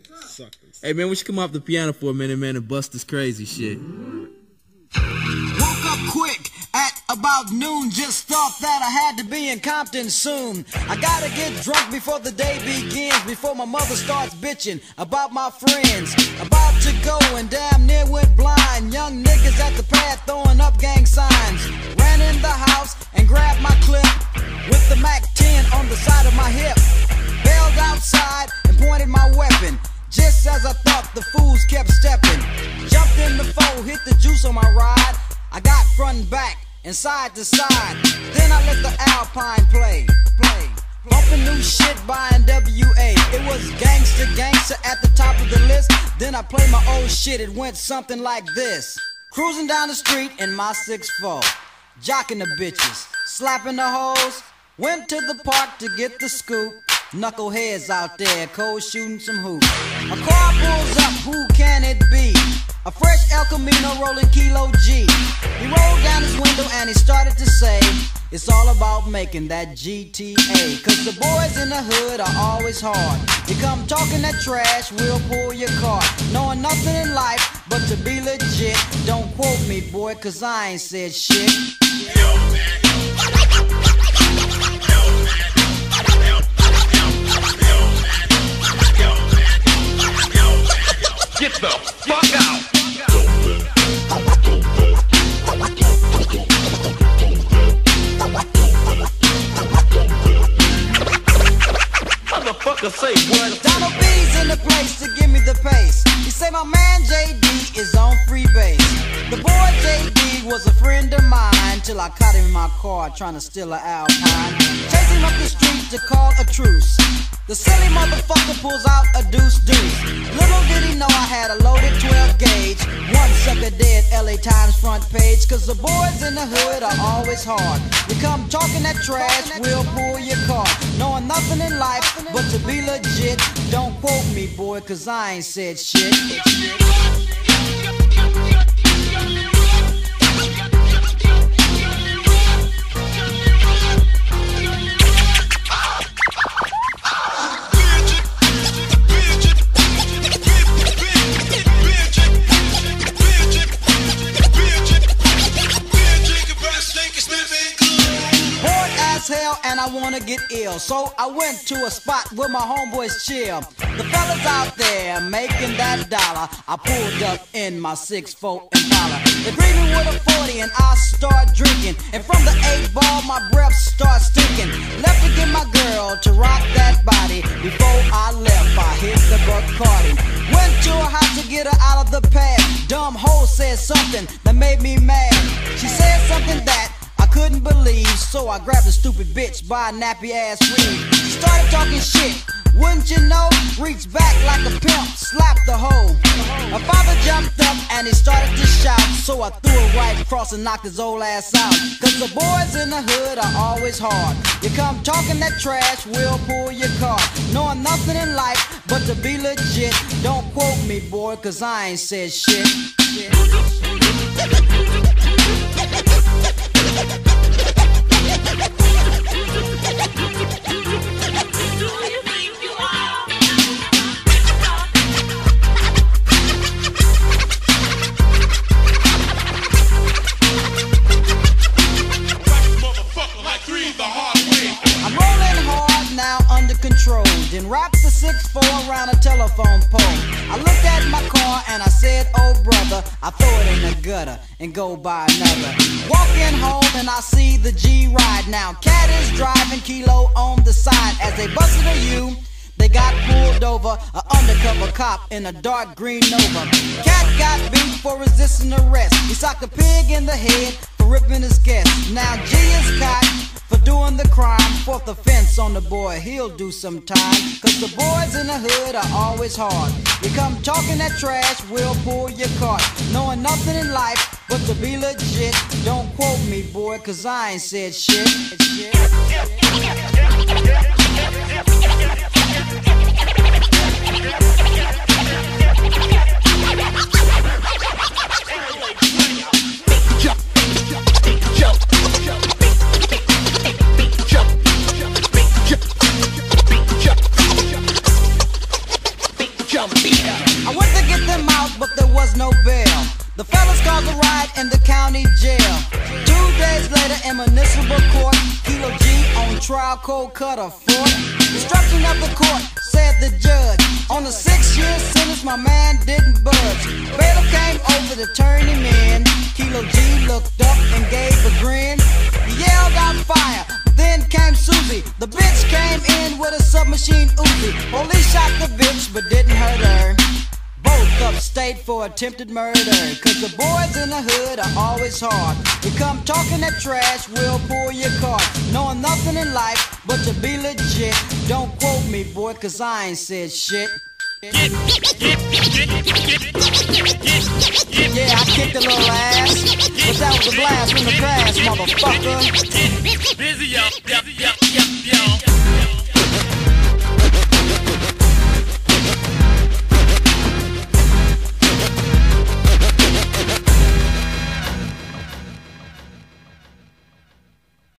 Suckers. Hey man, we should come off the piano for a minute, man, and bust this crazy shit. Woke up quick at about noon. Just thought that I had to be in Compton soon. I gotta get drunk before the day begins, before my mother starts bitching about my friends. About to go and damn near went blind. Young niggas at the pad throwing up gang signs. Ran in the house and grabbed my clip with the Mac 10 on the side of my hip. Bailed outside and pointed my weapon. Just as I thought, the fools kept stepping. Jumped in the foe, hit the juice on my ride. I got front and back and side to side. Then I let the Alpine play. Bumping new shit by NWA. It was gangster at the top of the list. Then I played my old shit, it went something like this. Cruising down the street in my 6'4", jocking the bitches, slapping the hoes. Went to the park to get the scoop. Knuckleheads out there, cold shooting some hoops. A car pulls up, who can it be? A fresh El Camino rolling Kilo G. He rolled down his window and he started to say, it's all about making that GTA. Cause the boys in the hood are always hard. You come talking that trash, we'll pull your car. Knowing nothing in life but to be legit. Don't quote me, boy, cause I ain't said shit. Yo, man. Get the fuck out! Motherfucker say what? Donald B's in the place to give me the pace. He say my man JD is on free base. The boy JD was a friend of mine till I caught him in my car trying to steal an Alpine. Chase him up the street to call a truce. The silly motherfucker pulls out a deuce. Little did he know I had a loaded 12 gauge. One sucker dead, LA Times front page. Cause the boys in the hood are always hard. You come talking that trash, we'll pull your car. Knowing nothing in life but to be legit. Don't quote me, boy, cause I ain't said shit. Hell, and I wanna get ill, so I went to a spot where my homeboys chill. The fellas out there making that dollar. I pulled up in my 6'4" Impala. They greet me with a 40 and I start drinking. And from the 8-ball my breath starts stinking. Left to get my girl to rock that body. Before I left I hit the Bacardi. Went to her house to get her out of the pad. Dumb hoe said something that made me mad. She said something that I couldn't believe, so I grabbed the stupid bitch by a nappy ass weave. She started talking shit, wouldn't you know? Reached back like a pimp, slapped the hoe. Her father jumped up and he started to shout, so I threw her right across and knocked his old ass out. Cause the boys in the hood are always hard. You come talking that trash, we'll pull your car. Knowing nothing in life but to be legit. Don't quote me, boy, cause I ain't said shit. I'm rolling hard now, under control. Then wrap the 6'4" around a telephone pole. I looked at my car and I said, oh brother, I throw it in the gutter and go buy another. Walking home and I see the G ride now. Cat is driving, Kilo on the side. As they busted a U, they got pulled over. An undercover cop in a dark green Nova. Cat got beat for resisting arrest. He socked a pig in the head for ripping his guest. Now G is caught for doing the crime. Fourth offense on the boy, he'll do some time. Cause the boys in the hood are always hard. You come talking that trash, we'll pull your cart. Knowing nothing in life but to be legit. Don't quote me, boy, cause I ain't said shit. jump beater. I went to get them out, but there was no bail. The fellas caused a riot in the county jail. 2 days later in municipal court, Kilo G on trial, cold cutter fort. Destruction of the court, said the judge. On a 6-year sentence, my man didn't budge. Bailiff came over to turn him in. Kilo G looked up and gave a grin. He yelled out fire. Then came Susie. The bitch came in with a submachine Uzi. Police shot the bitch but didn't hurt her. Both upstate for attempted murder. Cause the boys in the hood are always hard. You come talking that trash, we'll pull your card. Knowing nothing in life but to be legit. Don't quote me, boy, cause I ain't said shit. Yeah, I kicked a little ass, but that was a blast from the past, motherfucker. Busy, yo.